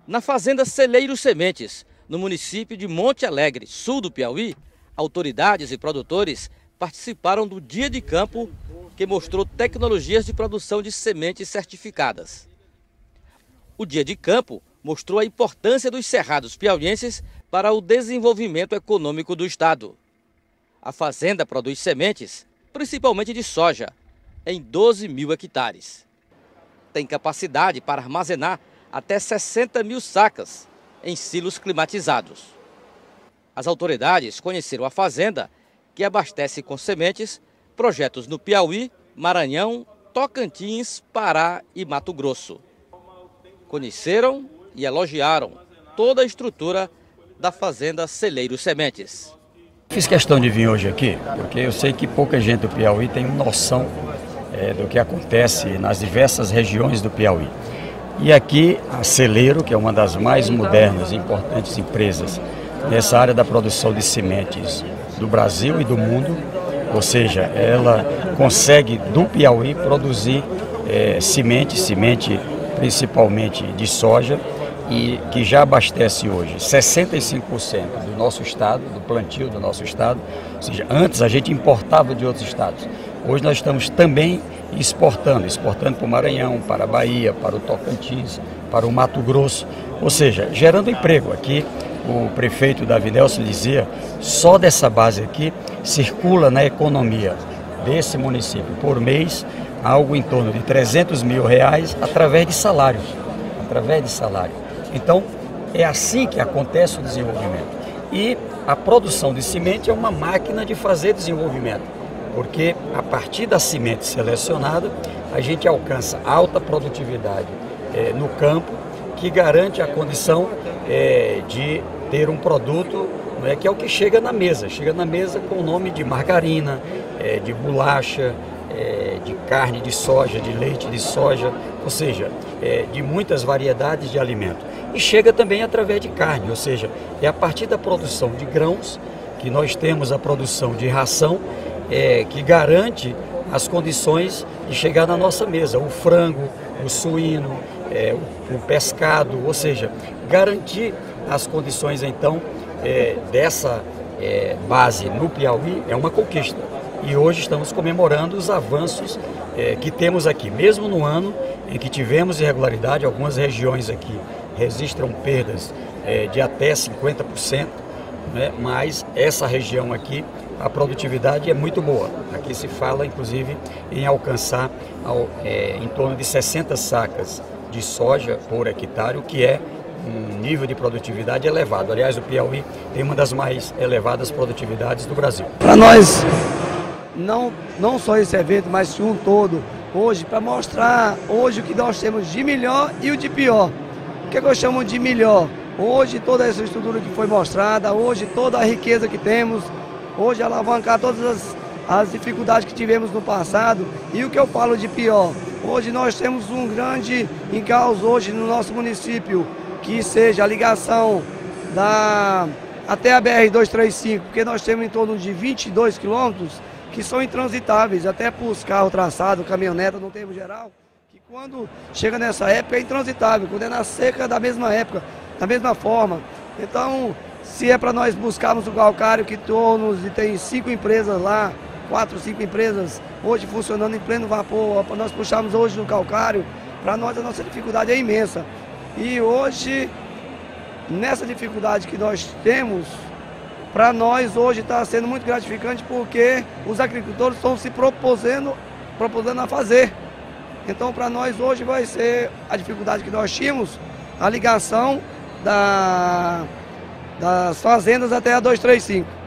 Na fazenda Celeiro Sementes, no município de Monte Alegre, sul do Piauí, autoridades e produtores participaram do Dia de Campo, que mostrou tecnologias de produção de sementes certificadas. O Dia de Campo mostrou a importância dos cerrados piauienses para o desenvolvimento econômico do estado. A fazenda produz sementes, principalmente de soja, em 12 mil hectares. Tem capacidade para armazenar até 60 mil sacas em silos climatizados. As autoridades conheceram a fazenda, que abastece com sementes projetos no Piauí, Maranhão, Tocantins, Pará e Mato Grosso. Conheceram e elogiaram toda a estrutura da fazenda Celeiro Sementes. Fiz questão de vir hoje aqui, porque eu sei que pouca gente do Piauí tem noção do que acontece nas diversas regiões do Piauí. E aqui a Celeiro, que é uma das mais modernas e importantes empresas nessa área da produção de sementes do Brasil e do mundo, ou seja, ela consegue do Piauí produzir semente principalmente de soja, e que já abastece hoje 65% do nosso estado, do plantio do nosso estado. Ou seja, antes a gente importava de outros estados. Hoje nós estamos também exportando para o Maranhão, para a Bahia, para o Tocantins, para o Mato Grosso, ou seja, gerando emprego. Aqui o prefeito Davi Nelson dizia, só dessa base aqui circula na economia desse município por mês algo em torno de R$300 mil através de salários. Então, é assim que acontece o desenvolvimento. E a produção de semente é uma máquina de fazer desenvolvimento, porque a partir da semente selecionada, a gente alcança alta produtividade no campo, que garante a condição de ter um produto que é o que chega na mesa com o nome de margarina, de bolacha, de carne de soja, de leite de soja, ou seja, de muitas variedades de alimento. E chega também através de carne, ou seja, é a partir da produção de grãos que nós temos a produção de ração que garante as condições de chegar na nossa mesa, o frango, o suíno, o pescado, ou seja, garantir as condições então dessa base no Piauí é uma conquista. E hoje estamos comemorando os avanços que temos aqui, mesmo no ano em que tivemos irregularidade, algumas regiões aqui registram perdas de até 50%, mas essa região aqui, a produtividade é muito boa. Aqui se fala, inclusive, em alcançar em torno de 60 sacas de soja por hectare, o que é um nível de produtividade elevado. Aliás, o Piauí tem uma das mais elevadas produtividades do Brasil. Para nós, não só esse evento, mas um todo, hoje, para mostrar hoje o que nós temos de melhor e o de pior. O que eu chamo de melhor? Hoje toda essa estrutura que foi mostrada, hoje toda a riqueza que temos, hoje alavancar todas as dificuldades que tivemos no passado. E o que eu falo de pior? Hoje nós temos um grande encalço hoje no nosso município, que seja a ligação até a BR-235, porque nós temos em torno de 22 quilômetros que são intransitáveis, até para os carros traçados, caminhoneta no termo geral, que quando chega nessa época é intransitável, quando é na seca da mesma época, da mesma forma. Então, se é para nós buscarmos o calcário, que tem 5 empresas lá, 4, 5 empresas hoje funcionando em pleno vapor, para nós puxarmos hoje no calcário, para nós a nossa dificuldade é imensa. E hoje, nessa dificuldade que nós temos, para nós hoje está sendo muito gratificante, porque os agricultores estão se proposando a fazer. Então, para nós hoje vai ser a dificuldade que nós tínhamos, a ligação das fazendas até a 235.